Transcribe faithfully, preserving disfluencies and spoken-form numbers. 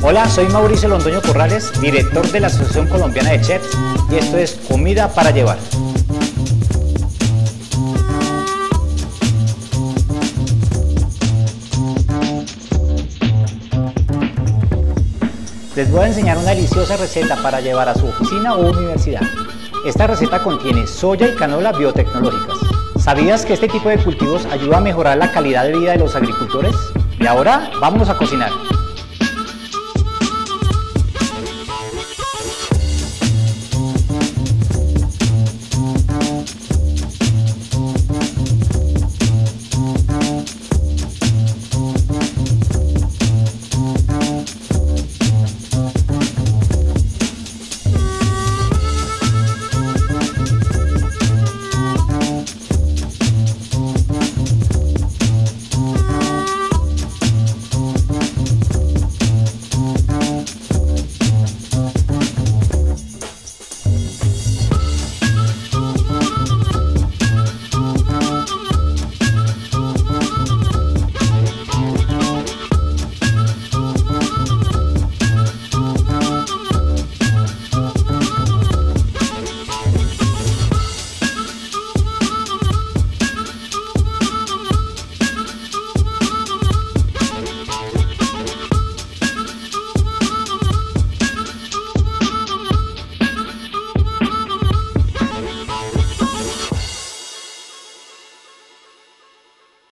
Hola, soy Mauricio Londoño Corrales, director de la Asociación Colombiana de Chefs, y esto es Comida para Llevar. Les voy a enseñar una deliciosa receta para llevar a su oficina o universidad. Esta receta contiene soya y canola biotecnológicas. ¿Sabías que este tipo de cultivos ayuda a mejorar la calidad de vida de los agricultores? Y ahora, vámonos a cocinar.